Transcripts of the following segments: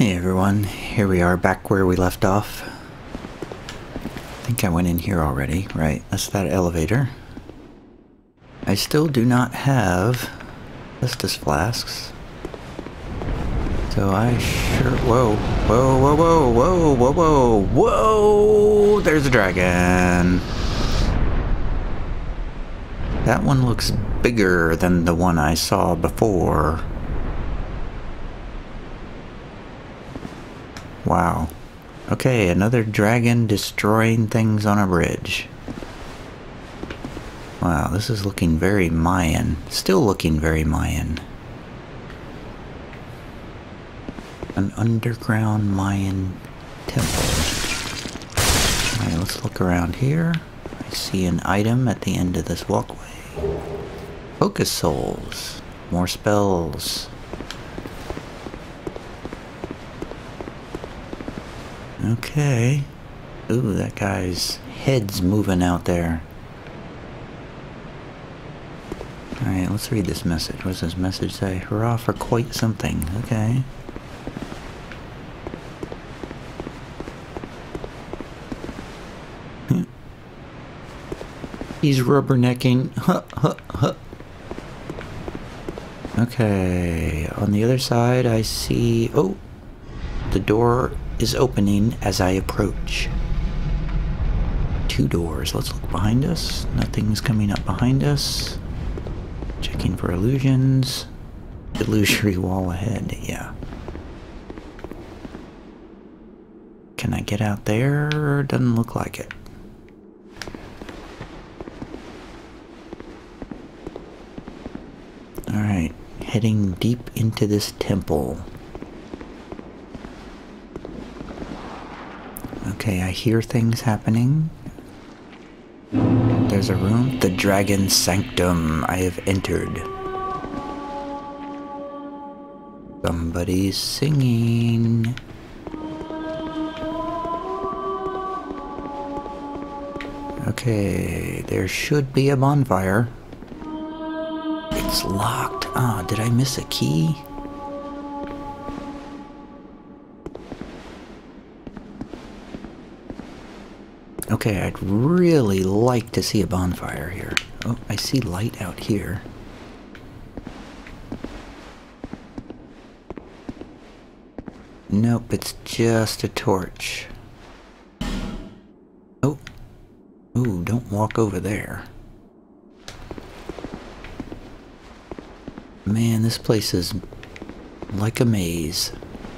Hey everyone, here we are back where we left off. I think I went in here already, right? That's that elevator. I still do not have Estus flasks. So I sure... Whoa, whoa, whoa, whoa, whoa, whoa, whoa, whoa! There's a dragon! That one looks bigger than the one I saw before. Wow. Okay, another dragon destroying things on a bridge. Wow, this is looking very Mayan. Still looking very Mayan. An underground Mayan temple. Alright, let's look around here. I see an item at the end of this walkway. Focus souls. More spells. Okay. Ooh, that guy's head's moving out there. Alright, let's read this message. What does this message say? Hurrah for quite something. Okay. He's rubbernecking. Huh, huh, huh. Okay. On the other side, I see... Oh! The door is opening as I approach. Two doors. Let's look behind us. Nothing's coming up behind us. Checking for illusions. Illusory wall ahead. Yeah. Can I get out there? Doesn't look like it. Alright. Heading deep into this temple. Okay, I hear things happening. There's a room. The Dragon Sanctum. I have entered. Somebody's singing. Okay, there should be a bonfire. It's locked. Ah, did I miss a key? Okay, I'd really like to see a bonfire here. Oh, I see light out here. Nope, it's just a torch. Oh. Ooh, don't walk over there. Man, this place is like a maze.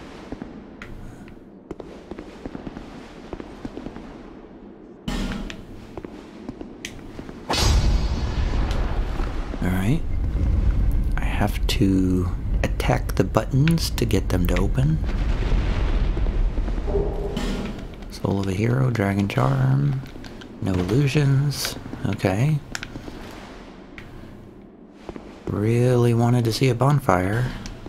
Alright. I have to attack the buttons to get them to open. Soul of a Hero, Dragon Charm. No illusions. Okay. Really wanted to see a bonfire.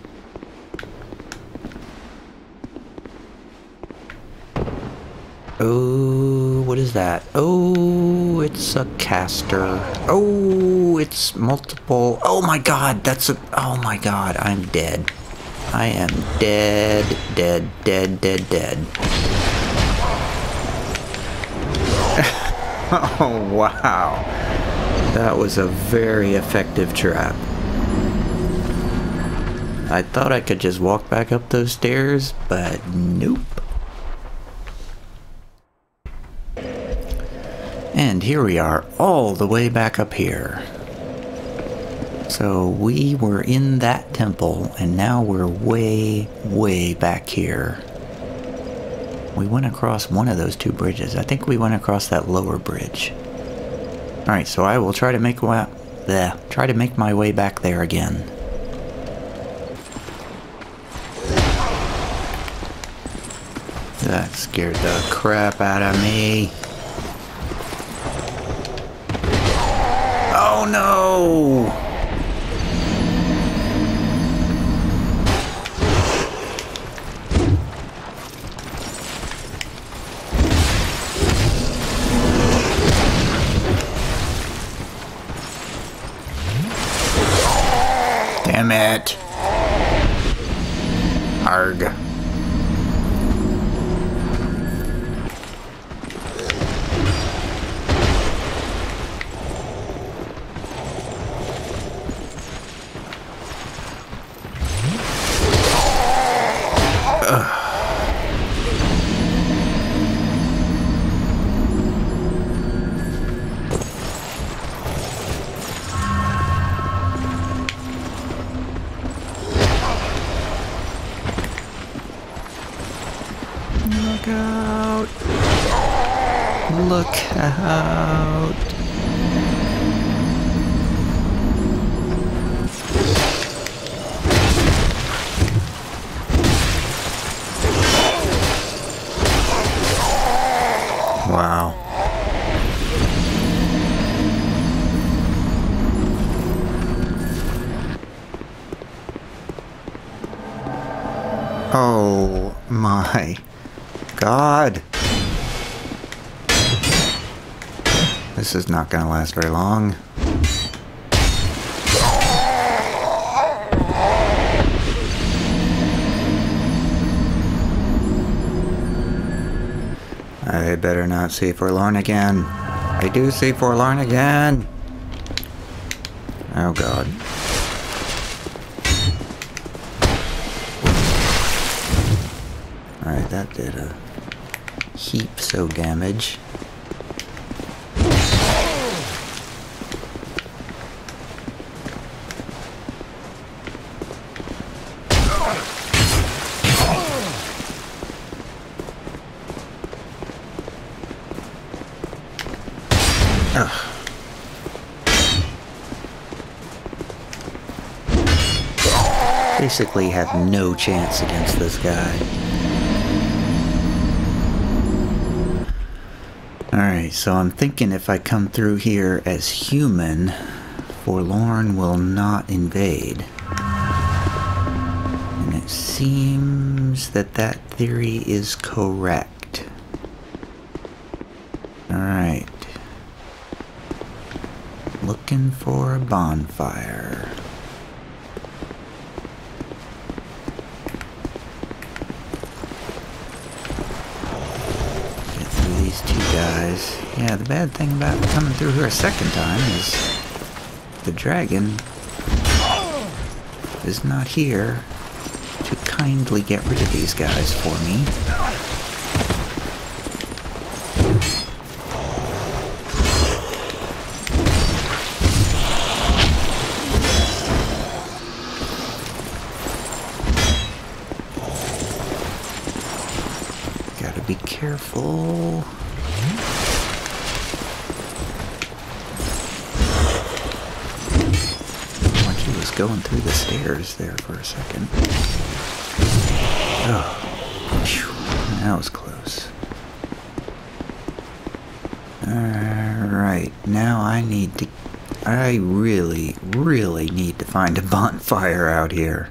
Oh, what is that? Oh, it's a caster. Oh, it's multiple. Oh my god, that's a... Oh my god, I'm dead. I am dead, dead, dead, dead, dead. Oh, wow. That was a very effective trap. I thought I could just walk back up those stairs, but nope. And here we are, all the way back up here. So we were in that temple, and now we're way, way back here. We went across one of those two bridges. I think we went across that lower bridge. Alright, so I will try to make my way back there again. That scared the crap out of me. Oh no! Damn it. Arg. Look out! Look out! Wow. Oh my God. This is not gonna last very long. I better not see Forlorn again. I do see Forlorn again. Oh God. Alright, that did a heap so damage. Basically have no chance against this guy. Alright, so I'm thinking if I come through here as human, Forlorn will not invade. And it seems that that theory is correct. Alright. Looking for a bonfire. Guys. Yeah, the bad thing about coming through here a second time is the dragon is not here to kindly get rid of these guys for me. Gotta be careful. Going through the stairs there for a second. Oh, phew, that was close. Alright, now I really, really need to find a bonfire out here.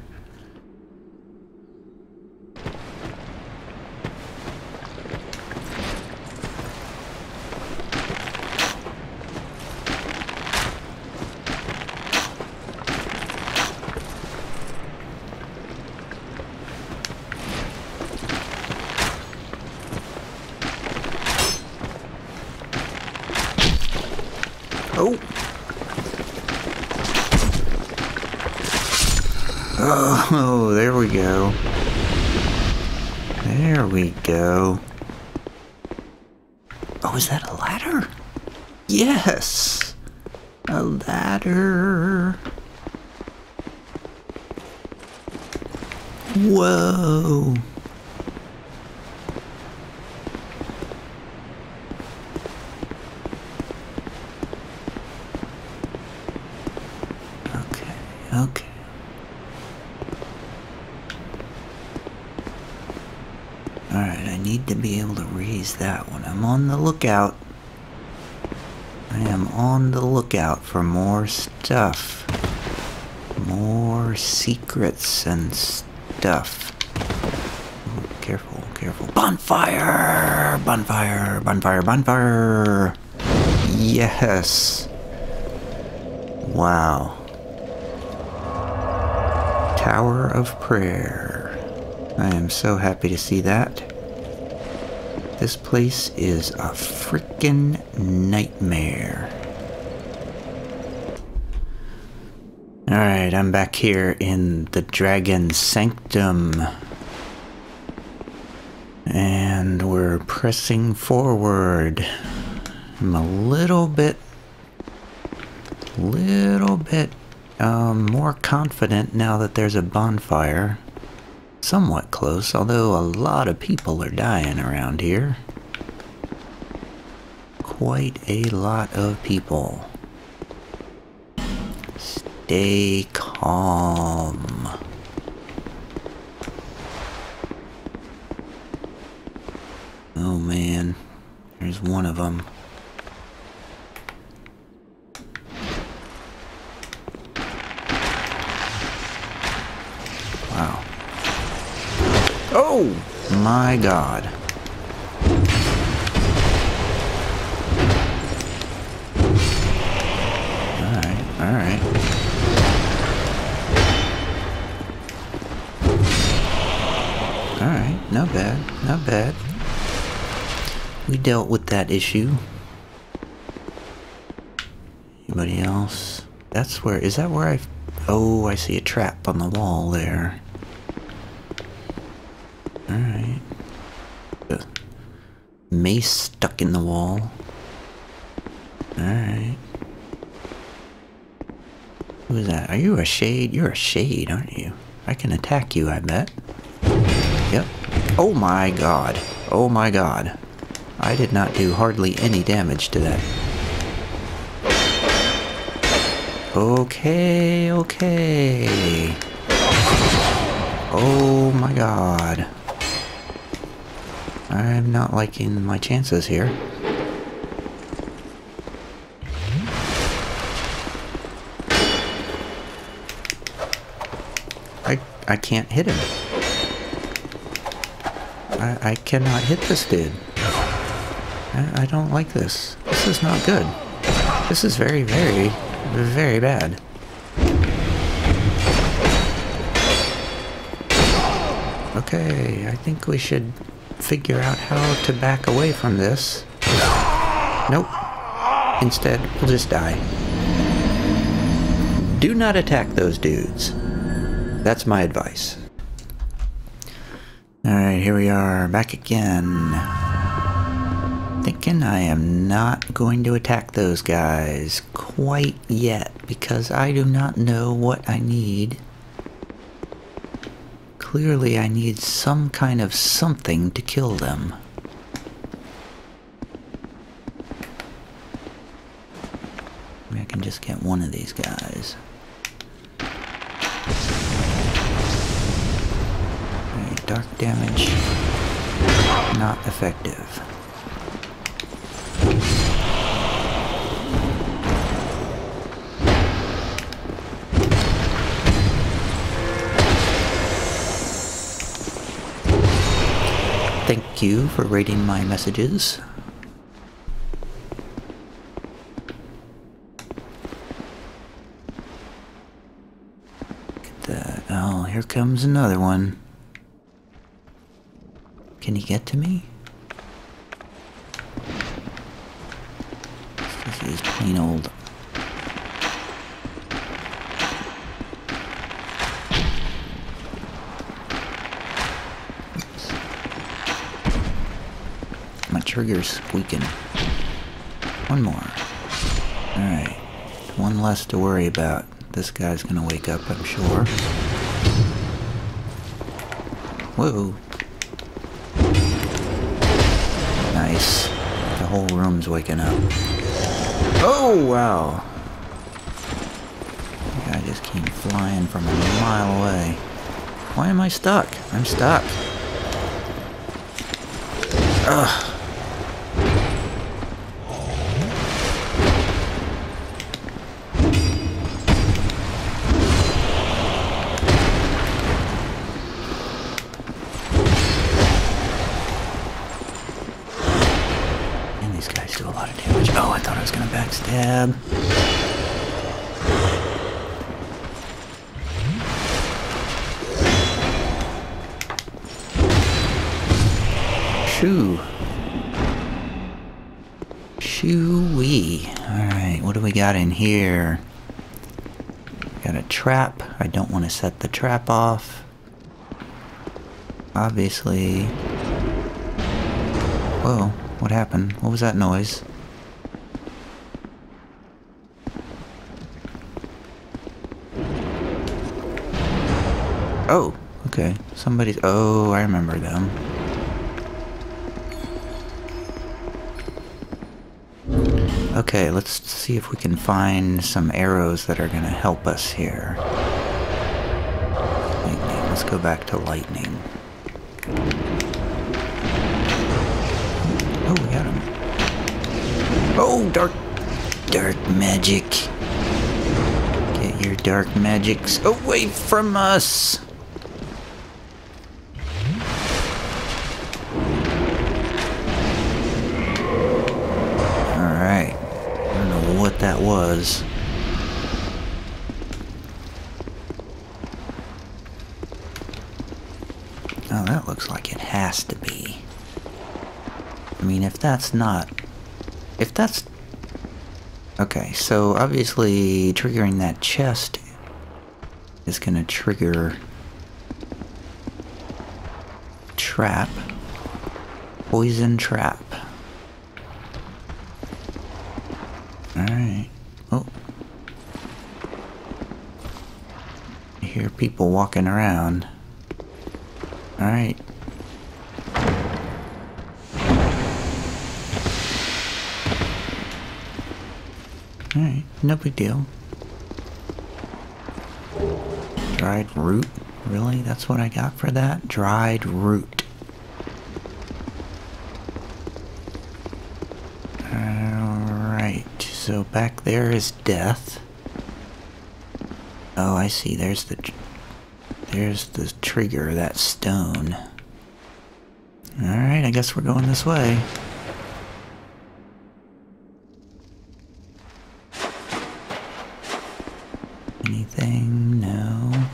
Oh! Oh, there we go. There we go. Oh, is that a ladder? Yes! A ladder. Whoa! Okay. Alright, I need to be able to raise that one. I'm on the lookout. I am on the lookout for more stuff. More secrets and stuff. Ooh, careful, careful. Bonfire! Bonfire, bonfire, bonfire! Yes! Wow. Tower of Prayer. I am so happy to see that. This place is a freaking nightmare. Alright, I'm back here in the Dragon Sanctum. And we're pressing forward. I'm a little bit more confident now that there's a bonfire. Somewhat close, although a lot of people are dying around here. Quite a lot of people. Stay calm. Oh man, there's one of them. Wow. Oh my God. Alright. Alright, not bad, not bad. We dealt with that issue. Anybody else? That's where, is that where oh, I see a trap on the wall there. Alright. The mace stuck in the wall. Alright. Who is that? Are you a shade? You're a shade, aren't you? I can attack you, I bet. Yep. Oh my God. Oh my God. I did not do hardly any damage to that. Okay, okay. Oh my God. I'm not liking my chances here. I can't hit him. I cannot hit this dude. I don't like this. This is not good. This is very, very, very bad. Okay, I think we should figure out how to back away from this. Nope. Instead, we'll just die. Do not attack those dudes. That's my advice. Alright, here we are, back again. Thinking I am not going to attack those guys quite yet, because I do not know what I need. Clearly I need some kind of something to kill them. Maybe I can just get one of these guys. Alright, dark damage. Not effective. Thank you for rating my messages. Look at that. Oh, here comes another one. Can he get to me? This is plain old. My trigger's squeaking. One more. Alright. One less to worry about. This guy's gonna wake up, I'm sure. Whoa. Nice. The whole room's waking up. Oh, wow. The guy just came flying from a mile away. Why am I stuck? I'm stuck. Ugh. Do a lot of damage. Oh, I thought I was gonna backstab. Shoo. Shoo-wee. Alright, what do we got in here? Got a trap. I don't want to set the trap off. Obviously. Whoa, what happened? What was that noise? Oh, okay. Somebody's... Oh, I remember them. Okay, let's see if we can find some arrows that are gonna help us here. Lightning. Let's go back to lightning. Oh, we got him. Oh, dark magic. Get your dark magics away from us. Alright. I don't know what that was. Oh, that looks like it has to be. I mean, if that's not... If that's... Okay, so obviously triggering that chest is gonna trigger... Trap. Poison trap. Alright. Oh. I hear people walking around. Alright. Alright, no big deal. Dried root? Really? That's what I got for that? Dried root. Alright, so back there is death. Oh, I see. There's the trigger, that stone. Alright, I guess we're going this way. Anything? No.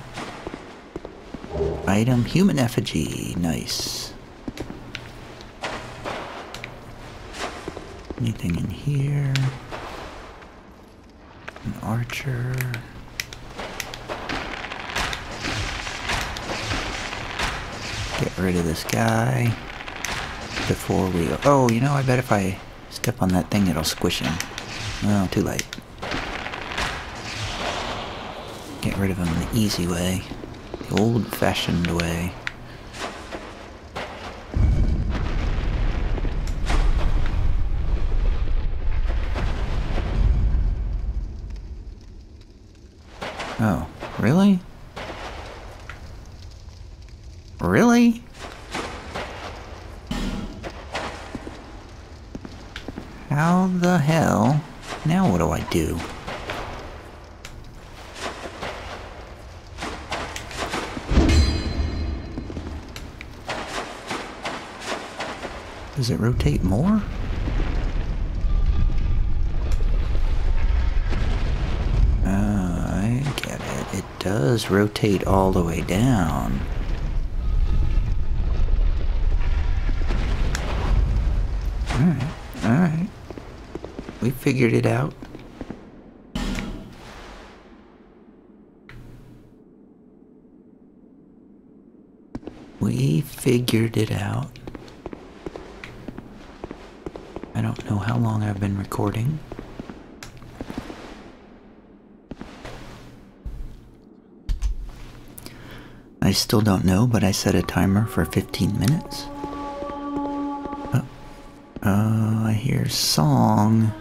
Item, human effigy. Nice. Anything in here? An archer. Get rid of this guy before we... Oh, you know, I bet if I step on that thing, it'll squish him. Well, too late. Get rid of him the easy way. The old-fashioned way. Oh, really? Really? How the hell? Now what do I do? Does it rotate more? I get it. It does rotate all the way down. Alright, alright. We figured it out. We figured it out. I don't know how long I've been recording. I still don't know, but I set a timer for 15 minutes. I hear song.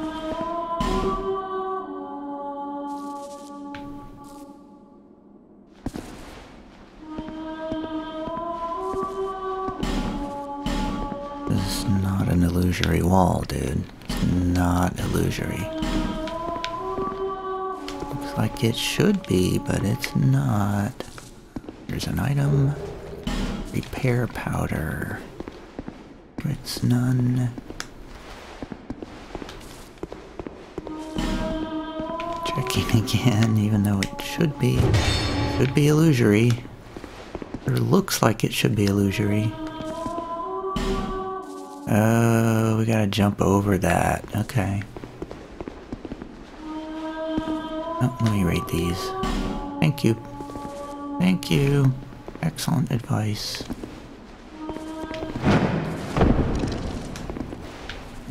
This is not an illusory wall, dude. It's not illusory. Looks like it should be, but it's not. Here's an item. Repair powder. It's none. Checking again, even though it should be illusory. Or looks like it should be illusory. Oh, we gotta jump over that. Okay. Oh, let me rate these. Thank you. Thank you. Excellent advice.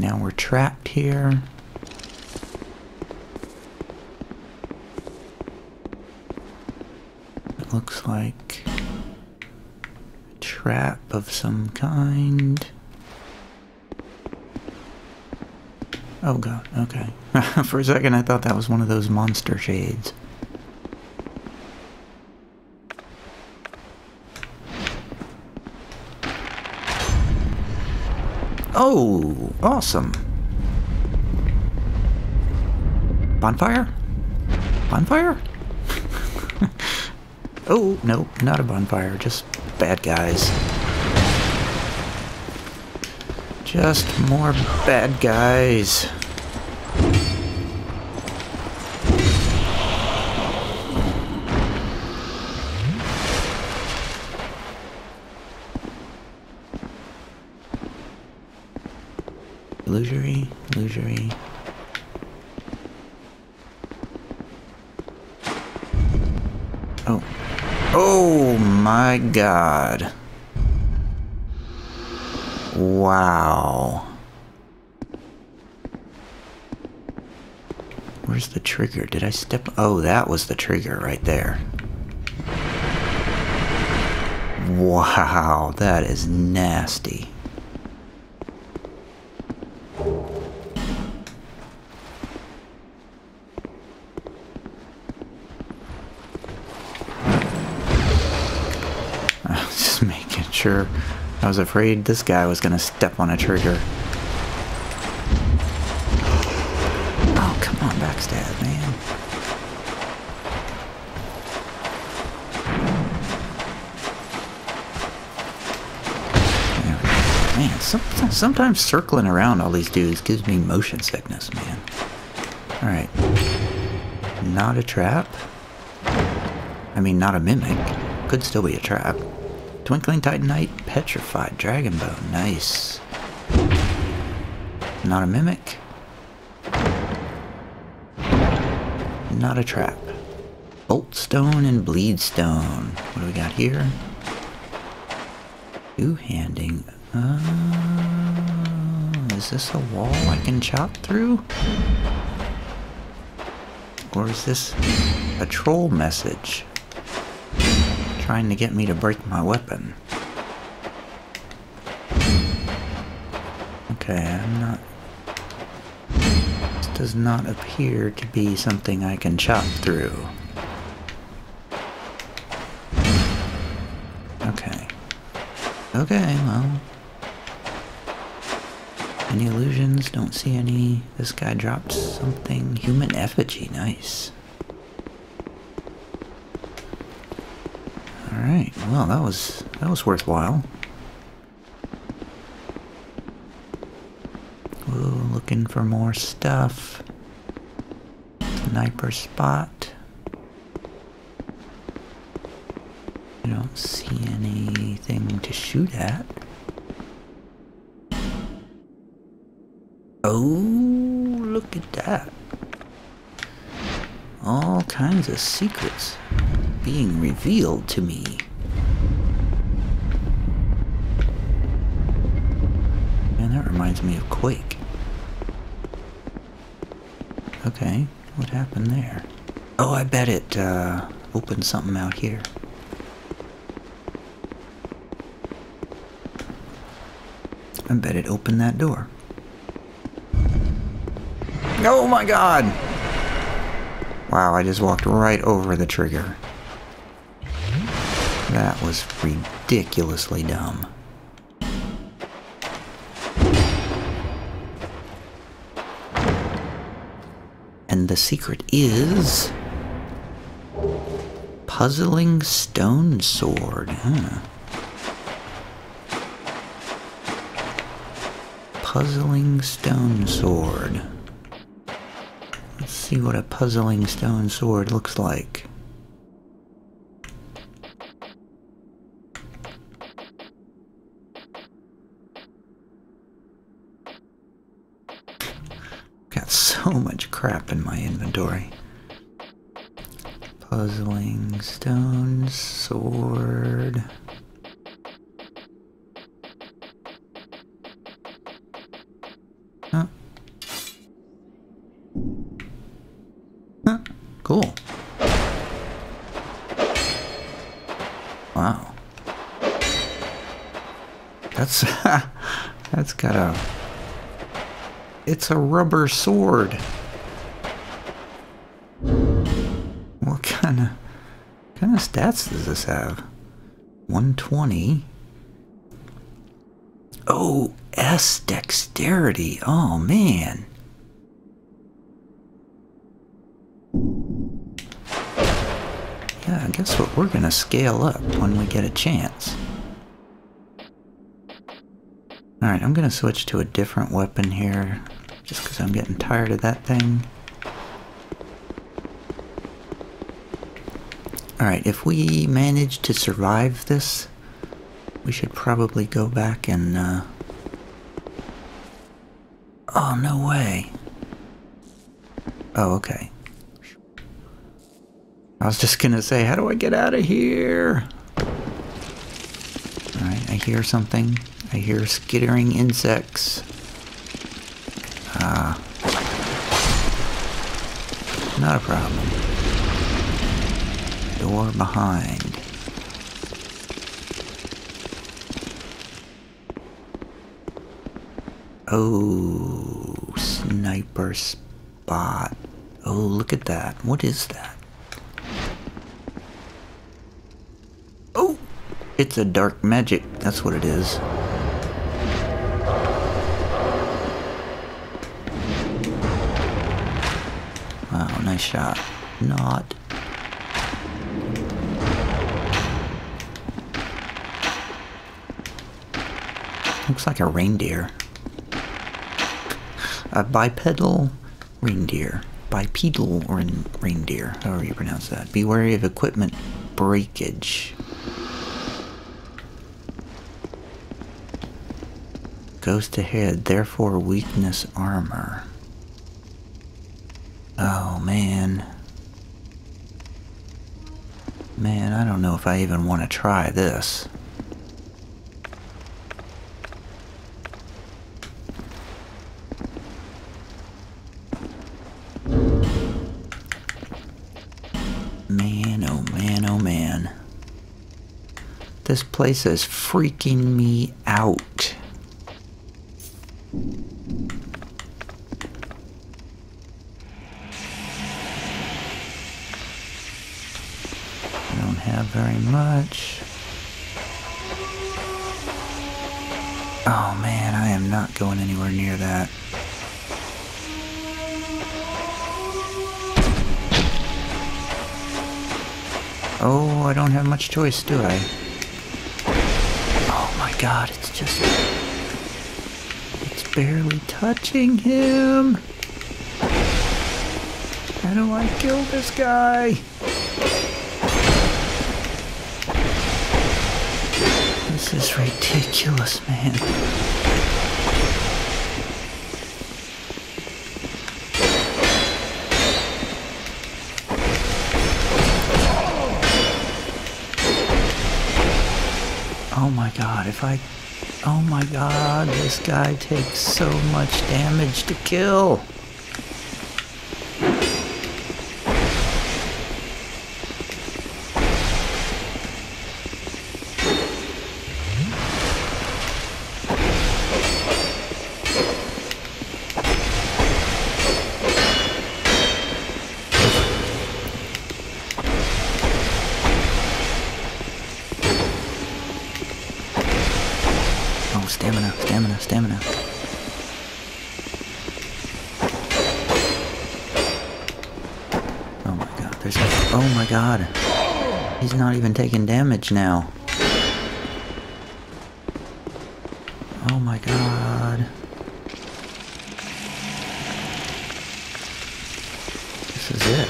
now we're trapped here. It looks like a trap of some kind. Oh god, okay. For a second I thought that was one of those monster shades. Oh, awesome. Bonfire? Bonfire? Oh, no, not a bonfire, just bad guys. Just more bad guys. Illusory, illusory. Oh. Oh my god. Wow. Where's the trigger? Did I step? Oh, that was the trigger right there. Wow, that is nasty. I was just making sure. I was afraid this guy was gonna step on a trigger. Oh, come on, backstab, man. Man, sometimes circling around all these dudes gives me motion sickness, man. Alright. Not a trap. I mean, not a mimic. Could still be a trap. Twinkling Titanite, Petrified Dragon Bone. Nice. Not a mimic. Not a trap. Boltstone and Bleedstone. What do we got here? Two-handing. Is this a wall I can chop through? Or is this a troll message? Trying to get me to break my weapon. Okay, I'm not... This does not appear to be something I can chop through. Okay. Okay, well... Any illusions? Don't see any. This guy dropped something. Human effigy, nice. Alright, well that was worthwhile. Ooh, looking for more stuff. Sniper spot. I don't see anything to shoot at. Oh, look at that. All kinds of secrets being revealed to me. Man, that reminds me of Quake. Okay, what happened there? Oh, I bet it opened something out here. I bet it opened that door. Oh my god! Wow, I just walked right over the trigger. That was ridiculously dumb. And the secret is... Puzzling Stone Sword. Huh. Puzzling Stone Sword. Let's see what a puzzling stone sword looks like. Got so much crap in my inventory. Puzzling stone sword. cool. Wow. That's that's got a... It's a rubber sword. What kind of stats does this have? 120. Oh, S dexterity. Oh man. Yeah, guess what? We're gonna scale up when we get a chance. Alright, I'm gonna switch to a different weapon here, just because I'm getting tired of that thing. Alright, if we manage to survive this, we should probably go back and, Oh, no way. Oh, okay. I was just gonna say, how do I get out of here? Alright, I hear something. I hear skittering insects. Not a problem. Door behind. Oh, sniper spot. Oh, look at that. What is that? Oh, it's a dark magic. That's what it is. Wow, nice shot. Not. Looks like a reindeer. A bipedal reindeer. Bipedal reindeer, however you pronounce that. Be wary of equipment breakage. Ghost ahead, therefore weakness armor. Oh man. Man, I don't know if I even want to try this. Man, oh man, oh man. This place is freaking me out. I don't have very much. Oh man, I am not going anywhere near that. Oh, I don't have much choice, do I? Oh my god, it's just... It's barely touching him! How do I kill this guy? This is ridiculous, man. Oh my god, oh my god, this guy takes so much damage to kill. Oh, stamina, stamina, stamina. Oh my god, there's like, oh my god. He's not even taking damage now. Oh my god. This is it.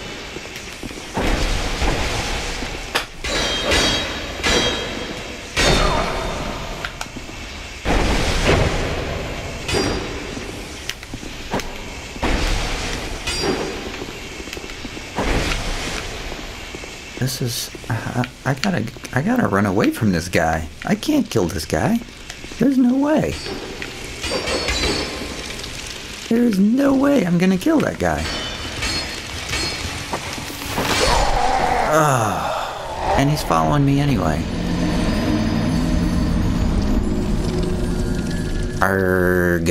This is... I gotta run away from this guy. I can't kill this guy. There's no way. There's no way I'm gonna kill that guy. And he's following me anyway. Arrgh.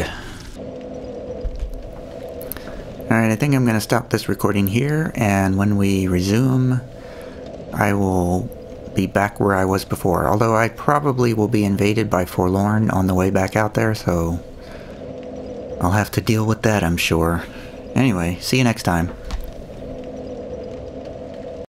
Alright, I think I'm going to stop this recording here, and when we resume, I will be back where I was before. Although I probably will be invaded by Forlorn on the way back out there, so I'll have to deal with that, I'm sure. Anyway, see you next time.